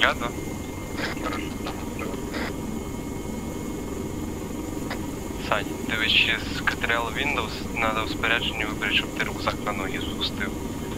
Я, да. Сань, дивись, через Ctrl Windows треба у спорядженні вибрати, щоб ти рюкзак на ноги спустив.